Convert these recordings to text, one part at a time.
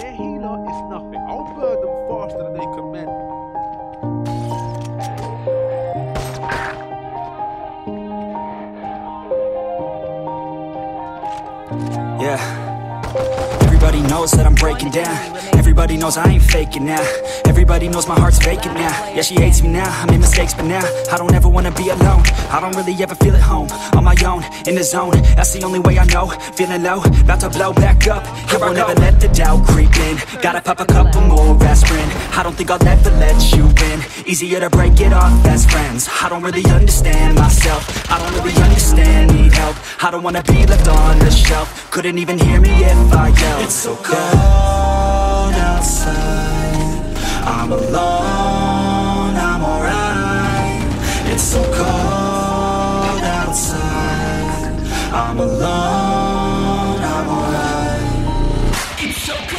their healer is nothing. I'll burn them faster than they can mend. Yeah. Everybody knows that I'm breaking down. Everybody knows I ain't faking now. Everybody knows my heart's vacant now. Yeah, she hates me now, I made mistakes, but now I don't ever wanna be alone. I don't really ever feel at home. On my own, in the zone, that's the only way I know. Feeling low, about to blow back up. Here I won't ever let the doubt creep in. Gotta pop a couple more aspirin. I don't think I'll ever let you in. Easier to break it off best friends. I don't really understand myself. I don't really understand, need help. I don't wanna be left on the shelf. Couldn't even hear me if I yelled. It's so cold outside, I'm alone, I'm alright. It's so cold outside, I'm alone, I'm alright. It's so cold.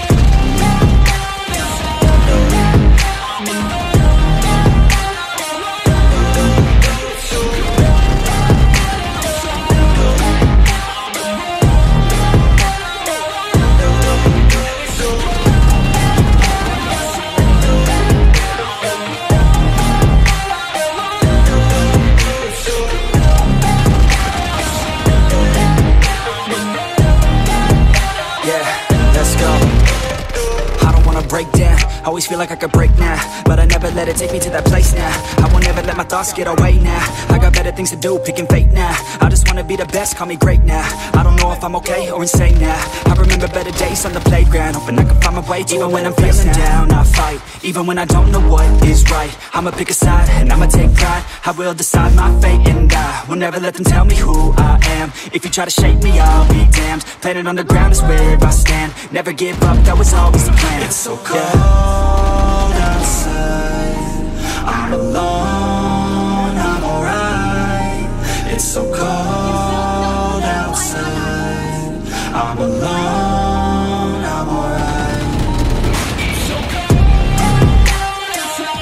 Break down, always feel like I could break now, but I never let it take me to that place now. I won't ever let my thoughts get away now. I got better things to do, picking fate now. I just wanna be the best, call me great now. I don't know if I'm okay or insane now. I remember better days on the playground, hoping I can find my way to even when I'm feeling down. I fight, even when I don't know what is right. I'ma pick a side, and I'ma take pride. I will decide my fate, and I will never let them tell me who I am. If you try to shake me, I'll be damned. Planet on the ground is where I stand. Never give up, that was always the plan. It's so cold outside, I'm alone, I'm alright. It's so cold outside, I'm alone, I'm alright. It's so cold outside.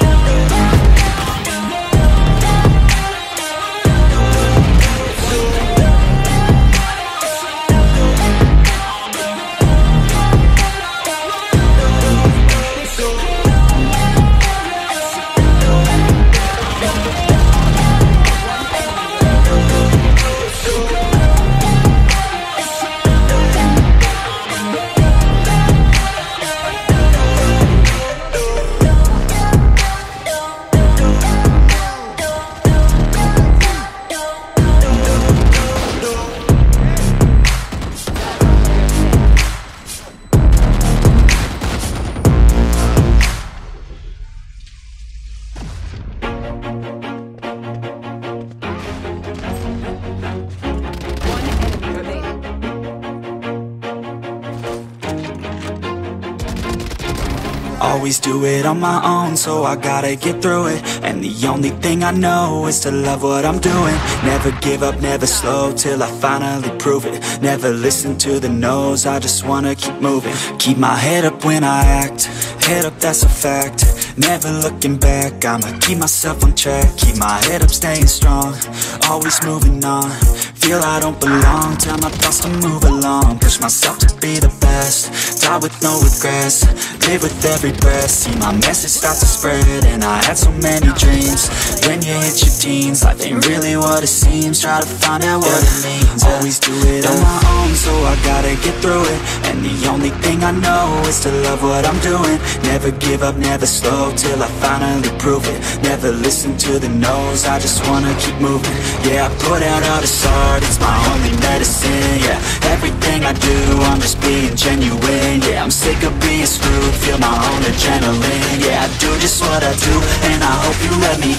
Always do it on my own, so I gotta get through it. And the only thing I know is to love what I'm doing. Never give up, never slow, till I finally prove it. Never listen to the no's, I just wanna keep moving. Keep my head up when I act, head up, that's a fact. Never looking back, I'ma keep myself on track. Keep my head up, staying strong, always moving on. Feel I don't belong, tell my thoughts to move along. Push myself to be the best, die with no regrets. Live with every breath, see my message start to spread. And I had so many dreams. When you hit your teens, life ain't really what it seems. Try to find out what it means. Always do it on my own, so I gotta get through it. And the only thing I know is to love what I'm doing. Never give up, never slow, till I finally prove it. Never listen to the no's, I just wanna keep moving. Yeah, I put out all this art, it's my only medicine. Yeah, everything I do, I'm just being genuine. Yeah, I'm sick of being screwed, feel my own adrenaline. Yeah, I do just what I do, and I hope you let me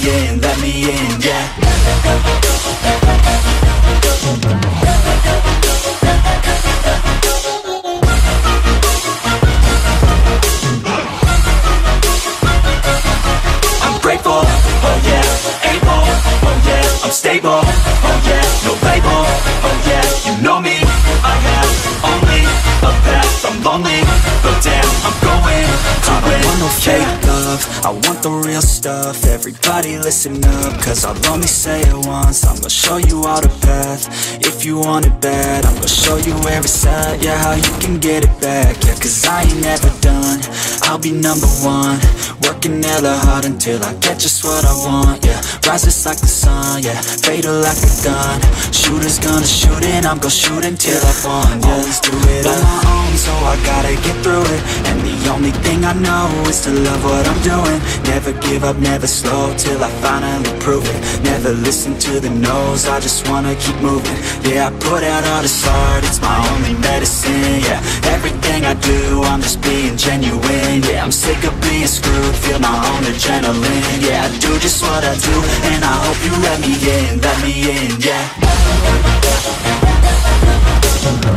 in, yeah. I'm grateful, oh yeah, able, oh yeah, I'm stable, oh yeah, no label, oh yeah, you know me, I have only a path, I'm lonely, but damn, I'm going to win. I don't want no fake love, I want the real stuff. Everybody listen up, cause I'll only say it once. I'm gonna show you all the path, if you want it bad. I'm gonna show you where it's at, yeah, how you can get it back. Yeah, cause I ain't never done, done, I'll be number one. Working hella hard until I get just what I want, yeah. Rises like the sun, yeah, fatal like a gun. Shooters gonna shoot and I'm gonna shoot until I won, yeah. Always do it on my own, so I gotta get through it. And the only thing I know is to love what I'm doing. Never give up, never slow, till I finally prove it. Never listen to the no's, I just wanna keep moving. Yeah, I put out all this art, it's my only medicine, yeah. Everything I do, I'm just being genuine, yeah. I'm sick of being screwed, feel my own adrenaline, yeah. I do just what I do, and I hope you let me in, yeah.